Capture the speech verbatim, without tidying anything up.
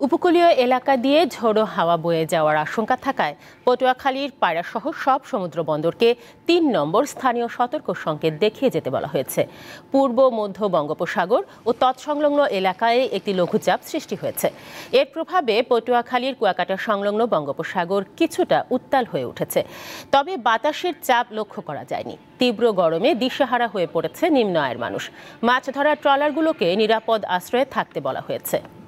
উপকূলীয় এলাকা দিয়ে ঝোড়ো হাওয়া বয়ে যাওয়ার আশঙ্কা থাকায় পটুয়াখালীর পায়রাসহ সব সমুদ্র বন্দরকে তিন নম্বর স্থানীয় সতর্ক সংকেত দেখিয়ে যেতে বলা হয়েছে। পূর্ব মধ্য বঙ্গোপসাগর ও তৎসংলগ্ন এলাকায় একটি লঘুচাপ সৃষ্টি হয়েছে। এর প্রভাবে পটুয়াখালীর কুয়াকাটা সংলগ্ন বঙ্গোপসাগর কিছুটা উত্তাল হয়ে উঠেছে। তবে বাতাসের চাপ লক্ষ্য করা যায়নি। তীব্র গরমে দিশেহারা হয়ে পড়েছে নিম্ন আয়ের মানুষ। মাছ ধরার ট্রলারগুলোকে নিরাপদ আশ্রয়ে থাকতে বলা হয়েছে।